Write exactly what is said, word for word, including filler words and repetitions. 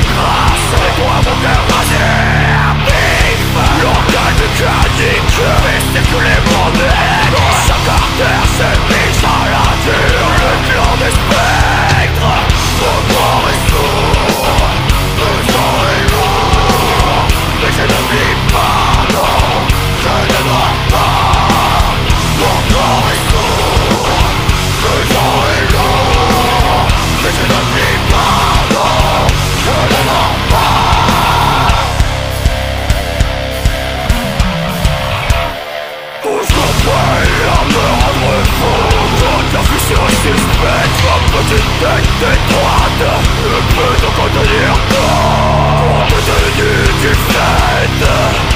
grâce. Et toi mon cœur rasé, bif. L'organe mécanique fait circuler mon haine. Chaque artère s'est mise à la dure. Le clan des spectres, mon corps est sourd, le sang est lourd. Mais je ne vis pas, non, je ne dors pas. Mon corps est sourd, le sang est lourd. Mais je ne vis pas, non, je ne dors pas. Toujours prêt à me rendre fou. Quand la fissure est suspecte, ma petite tête étroite ne peut en contenir pas. Compte tenu du fait